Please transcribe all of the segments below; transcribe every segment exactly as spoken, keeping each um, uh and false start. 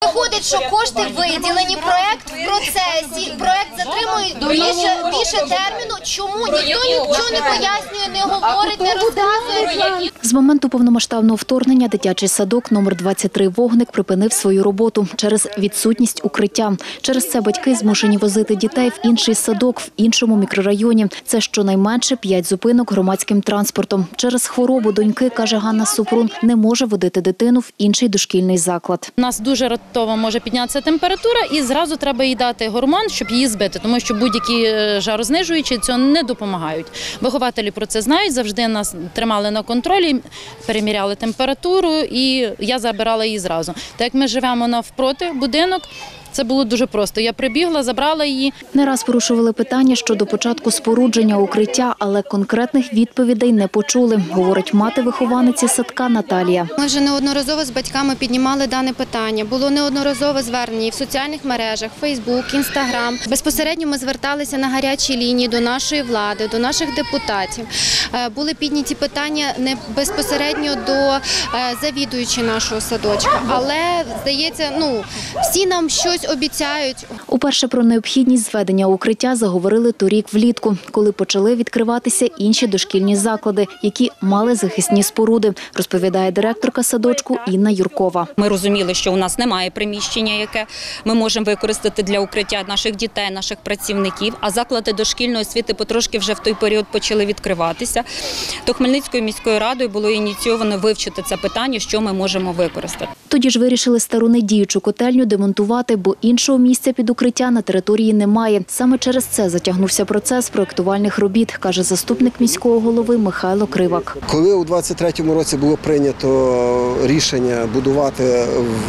виходить, що кошти виділені, проект в процесі, проект затримує більше, більше терміну. Чому ніхто нічого не пояснює, не говорить, не розказує? З моменту повномасштабного вторгнення дитячий садок номер двадцять три «Вогник» припинив свою роботу через відсутність укриття. Через це батьки змушені возити дітей в інший садок в іншому мікрорайоні. Це щонайменше п'ять зупинок громадським транспортом. Через хворобу доньки, каже Ганна Супрун, не може водити дитину в інший дошкільний заклад. У нас дуже раптово може піднятися температура і зразу треба їй дати гормон, щоб її збити, тому що будь-які жарознижуючі цього не допомагають. Вихователі про це знають, завжди нас тримали на контролі, переміряли температуру і я забирала її зразу. Так як ми живемо навпроти будинок, це було дуже просто. Я прибігла, забрала її. Не раз порушували питання щодо початку спорудження укриття, але конкретних відповідей не почули, говорить мати вихованиці садка Наталія. Ми вже неодноразово з батьками піднімали дане питання. Було неодноразово звернення і в соціальних мережах, Фейсбук, Інстаграм. Безпосередньо ми зверталися на гарячі лінії до нашої влади, до наших депутатів. Були підняті питання не безпосередньо до завідуючої нашого садочка, але, здається, ну, всі нам щось обіцяють. Уперше про необхідність зведення укриття заговорили торік влітку, коли почали відкриватися інші дошкільні заклади, які мали захисні споруди, розповідає директорка садочку Інна Юркова. Ми розуміли, що у нас немає приміщення, яке ми можемо використати для укриття наших дітей, наших працівників, а заклади дошкільної освіти потрошки вже в той період почали відкриватися. То Хмельницькою міською радою було ініційовано вивчити це питання, що ми можемо використати. Тоді ж вирішили стару недіючу котельню демонтувати, бо іншого місця під укриття на території немає. Саме через це затягнувся процес проєктувальних робіт, каже заступник міського голови Михайло Кривак. Коли у двадцять третьому році було прийнято рішення будувати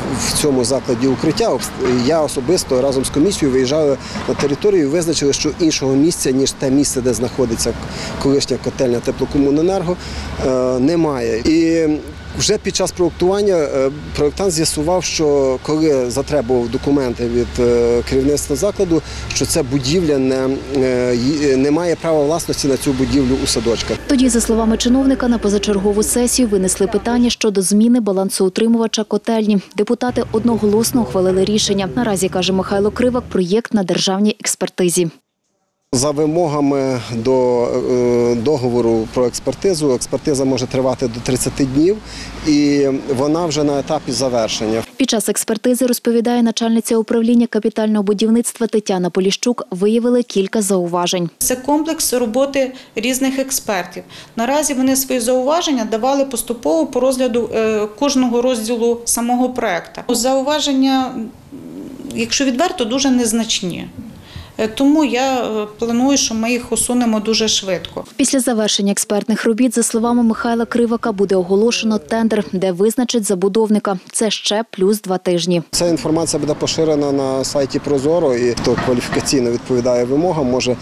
в цьому закладі укриття, я особисто разом з комісією виїжджали на територію і визначили, що іншого місця, ніж те місце, де знаходиться колишня котельня Теплокомуненерго, немає. І вже під час проєктування проєктант з'ясував, що коли затребував документи від керівництва закладу, що ця будівля не, не має права власності на цю будівлю у садочках. Тоді, за словами чиновника, на позачергову сесію винесли питання щодо зміни балансоутримувача котельні. Депутати одноголосно ухвалили рішення. Наразі, каже Михайло Кривак, проєкт на державній експертизі. За вимогами до договору про експертизу, експертиза може тривати до тридцяти днів і вона вже на етапі завершення. Під час експертизи, розповідає начальниця управління капітального будівництва Тетяна Поліщук, виявили кілька зауважень. Це комплекс роботи різних експертів. Наразі вони свої зауваження давали поступово по розгляду кожного розділу самого проєкту. Зауваження, якщо відверто, дуже незначні. Тому я планую, що ми їх усунемо дуже швидко. Після завершення експертних робіт, за словами Михайла Кривака, буде оголошено тендер, де визначать забудовника. Це ще плюс два тижні. Ця інформація буде поширена на сайті Прозоро, і хто кваліфікаційно відповідає вимогам, може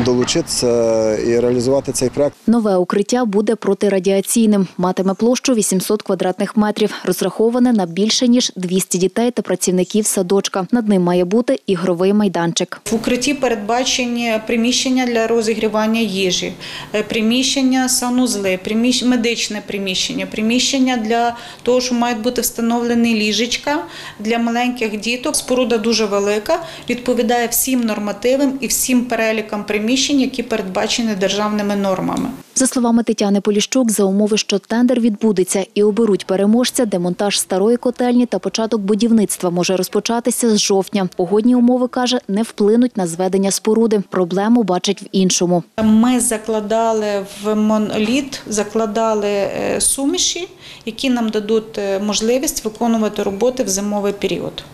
долучитися і реалізувати цей проект. Нове укриття буде протирадіаційним. Матиме площу вісімсот квадратних метрів. Розраховане на більше ніж двісті дітей та працівників садочка. Над ним має бути ігровий майданчик. В укритті передбачені приміщення для розігрівання їжі, приміщення санузли, медичне приміщення, приміщення для того, що мають бути встановлені ліжечка для маленьких діток. Споруда дуже велика, відповідає всім нормативам і всім перелікам приміщень, які передбачені державними нормами. За словами Тетяни Поліщук, за умови, що тендер відбудеться і оберуть переможця, демонтаж старої котельні та початок будівництва може розпочатися з жовтня. Погодні умови, каже, не вплинуть на зведення споруди. Проблему бачить в іншому. Ми закладали в моноліт, закладали суміші, які нам дадуть можливість виконувати роботи в зимовий період.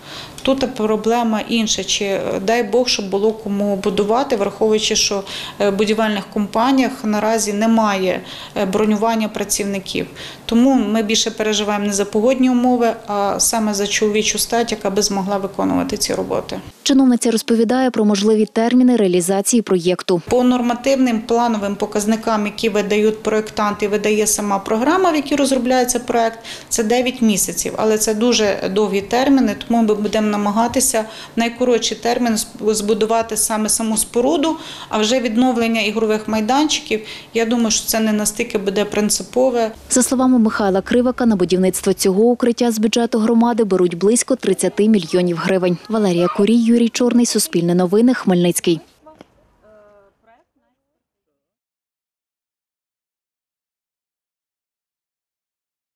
Тут проблема інша, чи дай Бог, щоб було кому будувати, враховуючи, що в будівельних компаніях наразі немає бронювання працівників. Тому ми більше переживаємо не за погодні умови, а саме за чоловічу стать, яка би змогла виконувати ці роботи. Чиновниця розповідає про можливі терміни реалізації проєкту. По нормативним плановим показникам, які видають проєктанти, видає сама програма, в якій розробляється проєкт, це дев'ять місяців. Але це дуже довгі терміни, тому ми будемо будемо намагатися в найкоротший термін збудувати саме саму споруду, а вже відновлення ігрових майданчиків, я думаю, що це не настільки буде принципове. За словами Михайла Кривака, на будівництво цього укриття з бюджету громади беруть близько тридцять мільйонів гривень. Валерія Курій, Юрій Чорний, Суспільне новини, Хмельницький.